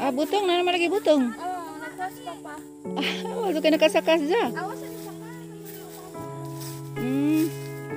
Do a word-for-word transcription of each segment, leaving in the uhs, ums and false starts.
Ah, butong na naman lagi butong. Oh, nagwas pa pa. Ah, wala ka nakasakas dyan. Awas sa saka. Hmm.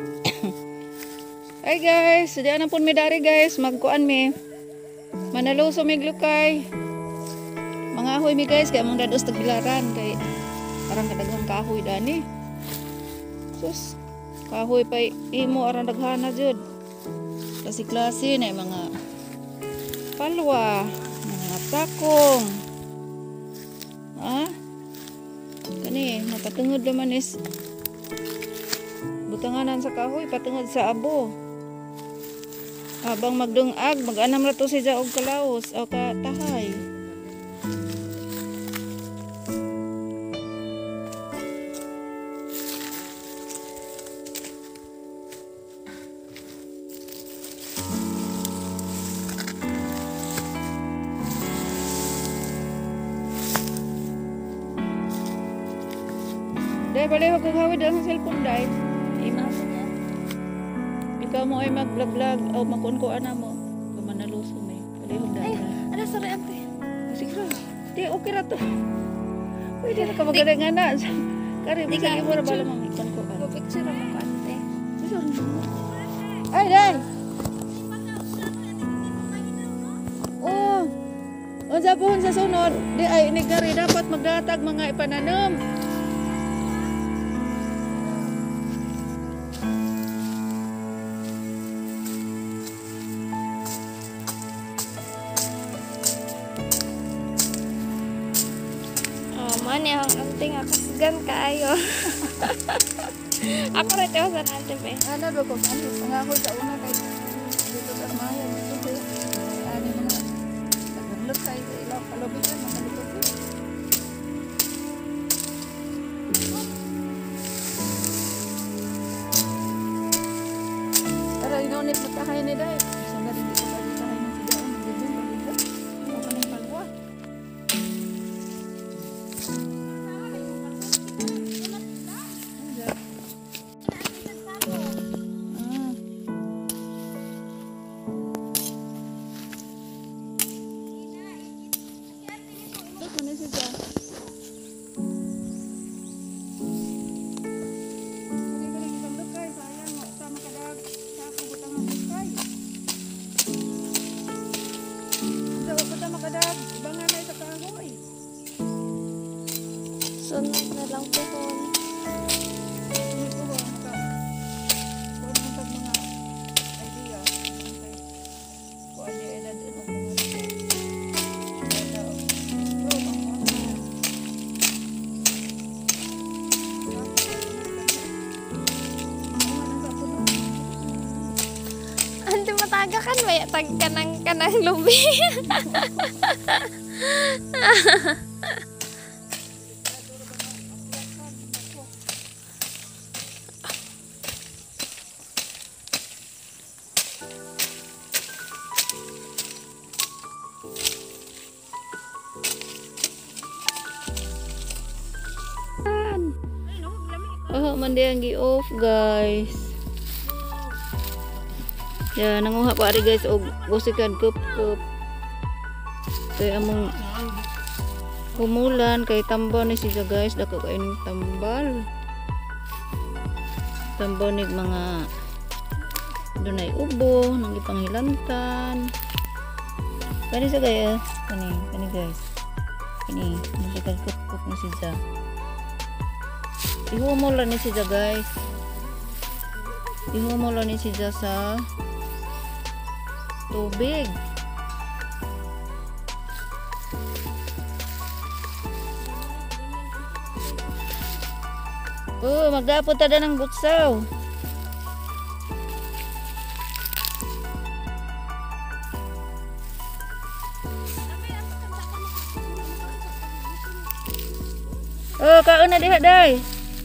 Hi guys, diyan na po mi dari guys, magkuan mi. Manaluso mi glukay. Mga ahoy mi guys, kaya mong dados tagbilaran kay arang kadaghang kahoy dani. Sus, kahoy pa imo arang daghana jud. Klase-klase na mga palwa, mga takong. Ha? Kani, napatungod naman is butanganan sa kahoy, patungod sa abo. Habang magdungag, mag-anam na to siya og kalaos o katahay. Day, balik wag kagawid ang cellphone, day. Ikaw mo ay mag-vlog-vlog o makun-kuan na mo. Kung manaluso may. Palihog Ay, dahil. ano sa ante? Sige ra. Di, okay ra to. Pwede na ka magaling nga na. Kari, Di masagi ka, mo na picture. bala mang ikon-kuan. Picture mo ko ante. Ay, day! Oh! Unsa pohon sa sunod? Di ay, ini kari dapat magdatag mga ipananom. Mani ang anting akasgan kaayo. Ako rin tayo sa nante pe. Ano ba ko? Ano? Ang ako sa una kay dito sa maya dito sa ani mga naglok kay ilaw kalobihan makalito ko. Tara inonit matahay ni day. Sanga dito sa tahay ng sigaw ng bibig baliga. Ano ka ng palwa? Sunod na lang po ko. Ante mataga kan may tag kanang kanang lubi. Oh, mandi ang gi-off, guys. Ya, nanguha pa rin guys og busikan kup-kup. Kaya among humulan kay tambal ni siya guys, dako kay ning tambal. Tambal ni mga dunay ubo, nang ipanghilantan. Kani sa gaya, kani, kani guys. Kani, busikan kup-kup ni siya. Ihumol ni siya guys. Ihumol ni siya sa tubig. Oh, magdapot tada ng butsaw. Oh, kaon na diha day.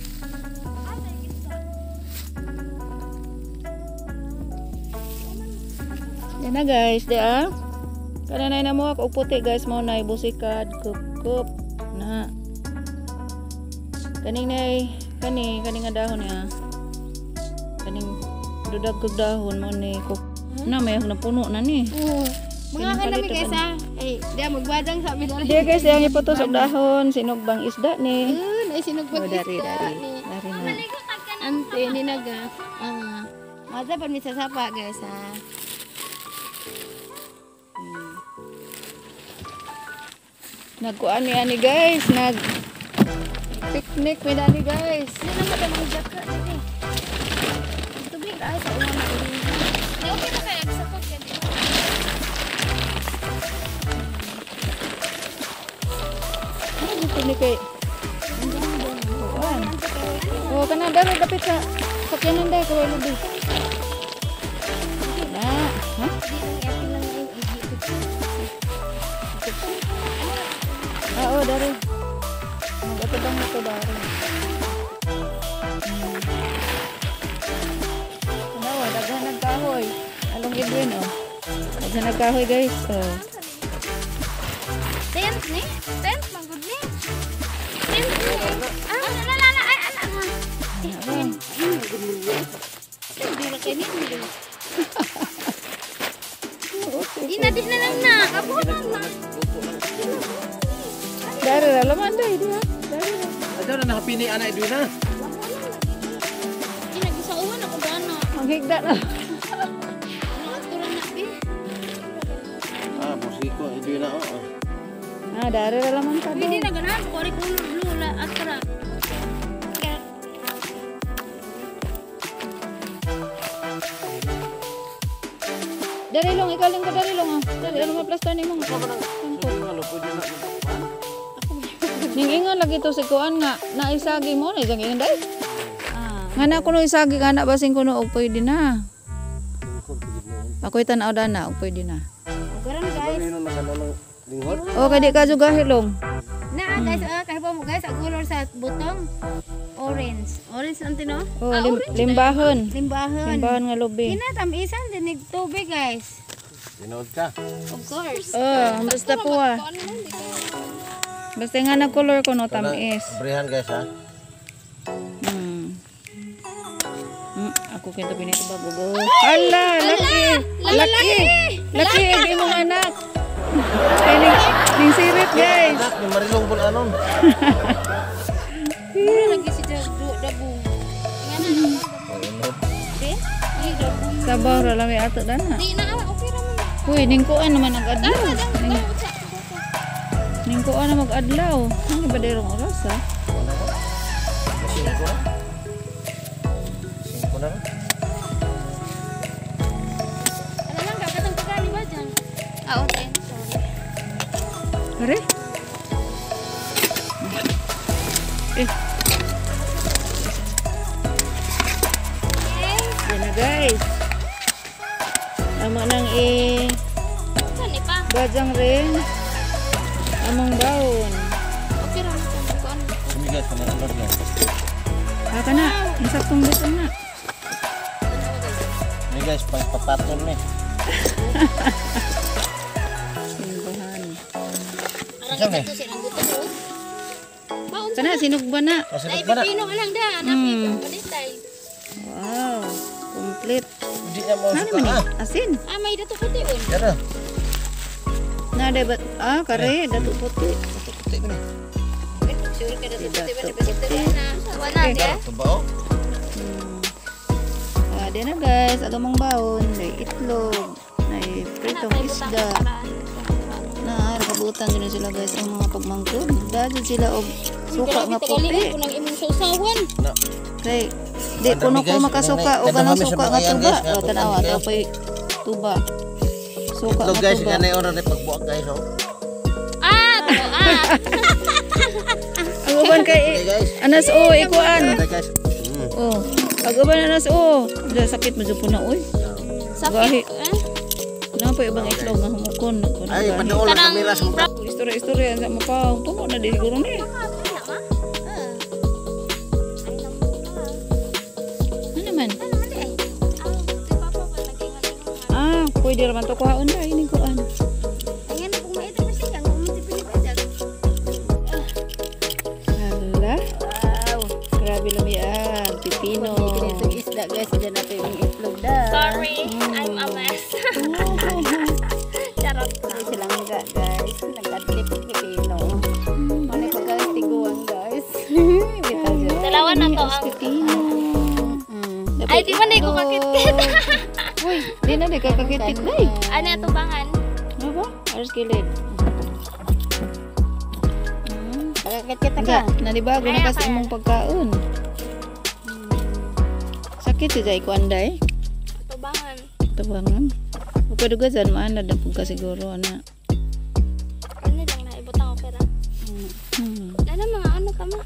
Yan na guys, di ah. Kananay na mo ako puti guys, mo na busikad kup kup na. Kaning nay, kani kani nga dahon niya. Kaning dudag kog dahon mo ni kup. Na may na puno na ni. Oo. Mga kanami guys ha. Eh, dia magbadang sa amin dari. Dia guys, yang iputos og dahon, sinugbang isda ni. Yun, ay sinugbag Oh, dari isda dari. ni. Dari na. Ante ni naga. Ah. Mata pa misa sapa guys ha. Nagkuan ni ani guys, nag picnic mi ani guys. Hindi naman tayo mga jaka. Sige. Tubig ay sa uwan na tubig. Di okay na kaya sa pag ganito. Ano gusto ni kay? Kuan. Oh, kana daro dapit sa sakyanan dai ko lubi. Na, ha? Ah, oh, dari. Magkatubang ito dari. Hmm. Ano, daghan nagkahoy. Along Edwin, oh. Daghan nagkahoy, guys. Oh. Tent ni? Tent manggod ni? Tent ni? Ah, ala ala ay ala nga. Ano? Hindi na kayo ni. Di na di na lang na. Abo na na. Dari lah, laman dai dia. Dari lah. Ada na nakapini anak itu na. Di na sa uwan ako dana. Ang higda na. Turun na bi. Ah, musiko itu na oh. Ah, dari lah laman ka. Hindi na ganahan ko ri kuno lula atra. Dari long, ikaling ka dari long. Ah. Dari ano maplaster ni mo. Kalau pwede na. Ning ingon lagi to si kuan nga naisagi mo na isang ingon dai. Ah. Nga na kuno isagi nga na basing kuno og pwede na. Ako'y tanaw dana og pwede na. Garan guys. Ano na kanang lingkod? O kadi ka juga hilong. Na guys, ah kay mo guys, ang color sa butong orange. Orange ang tino? O lim, limbahon. Limbahon. Limbahon nga lubi. Kina tamisan dinig tubig guys. Tinood ka. Of course. Oh, basta po ah. Basta nga na color ko no tamis. Brehan guys ha. Hmm. Hmm, ako kinto pinito bago go. Hala, laki. Laki. Laki igi mong anak. Ay, ning, ning sirit guys. Anak ni marilong pun anon. Mura lagi si dabu dabu. Ngana na ba? Di? Di dabu. Sabar ra lami ato dana. Di na awa okay ra man. Uy, ning kuan naman ang adlaw. Ning, Sa ning kuan na mag-adlaw. Ano ba derong oras ha? Singko na. Singko na. ano lang kakatang tagali ba dyan? Ah, okay. Sorry. Are? Eh, Okay. yan na guys. Tama nang i Saan pa? bajang rin. Among baon. Okay ra man sa kuan. Sumigas ka na ano guys. Haka na, insaktong buto na. Ni guys pang papatol ni. Simbahan. Isa ni. Ito silang buto ko. Baon sa. Kana, sinugba na. Kasunod Dai ba na? pipino lang da, napi Hmm. ko padistay. Wow, complete. Hindi na mo Ano suka man ha. eh? Asin. Ah, may dato puti on. Yan na. Na, diba? Ah, kare, dato puti. Puti ni. Sure ka dato puti Dato ba pasipte na. Wala dia. Tubao. Hmm. Ah, din na guys, agamang baon. May itlog. May pritong isda. Na, nakabutan din sila guys ang mga pagmangkod. Dahil sila og suka nga puti. ko nang imong sausawan. Na. Kay, di kuno ko makasuka o ganang suka nga tuba. O, tanawa, ito pa tuba. Suka Ito nga guys, tuba. ganay oras na pagbuak guys oh. Ah, to ah. Ang uban kay, Okay guys. anas o, ikuan. Ganay guys. Hmm. Oh, ang uban anas o. Dahil sakit mo po na, uy. Gahi. Sakit. Eh? Na pa ibang itlog nga humukon. Ay, padool ang kamera sa mukha. Istorya-istorya sa mukha. Puno na di siguro ni. Ano naman? Ah, pwede naman to kuhaon na. Ini kuan. Hala. Wow. Grabe lumiag. Pipino. Isda guys, dyan natin yung itlog da. Sorry, I'm a mess. Charot. Dalawa na to ang... Ay, di man na ko kakit-kit. Uy, di na di ka kakit-kit na eh. Ano yung tubangan? Ano ba? Aras kilid. Kakit-kit Enggak, nanibago na kasi imong pagkaon. Sakit si Jai Kwanday. Tubangan. Tabangan. Pagkaduga dyan, maanad na pagka siguro, ana. Ano lang na, ibutang ko pera. Hmm. Ano mga ano ka ma?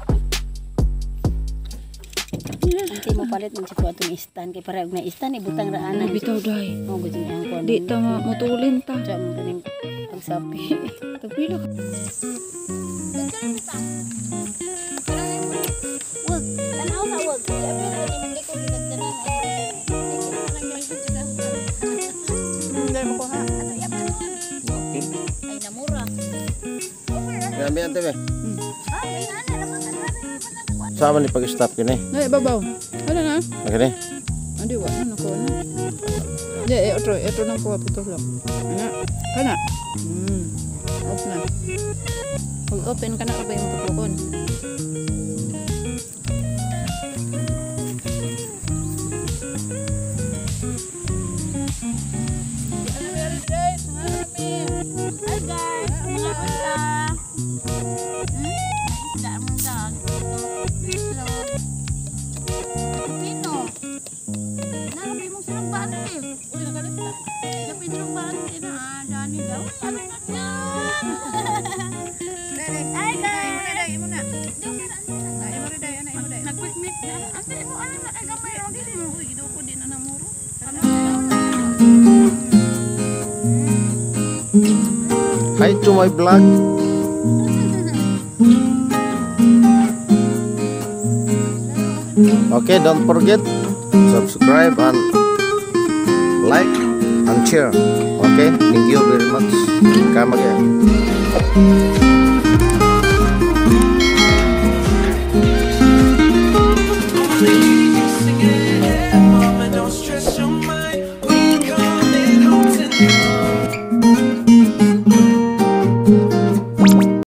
Nanti mo palit ng siko atong istan kay para na istan ibutang raan na Bitaw day. mo gud niya ang kuan. Di tama, mutulin ta. Sa mo kaning pagsapi. Tagpila ka. Wag, tanaw sa wag. Hindi ko ginagdanan. Hindi mo ko ha. Okay. Ay, namura. Grabe yan, Tebe. Ah, may ana naman. Sama ni pag-stop yun eh. Ay, babaw. Ano na? Okay. Andi, wa na ko na. Di, eh, otro, ito nang kuha puto lang. Ana, kana. Hmm. Off na. Pag open ka na, open yung putukon. Hi guys, mga unta. Isda mo dag. Hello. Pino. Nalabi mo silang bante. Uy, nakalita. Napi silang bante na. Ah, dani daw. Ano na yan? Hi guys. Nag-picnic na. Ante mo, ano na? Ay, gamay. Ang gili mo. Uy, gido ko din na namuro. Hi to my vlog. Okay, don't forget subscribe and like and share. Okay, thank you very much. Come again.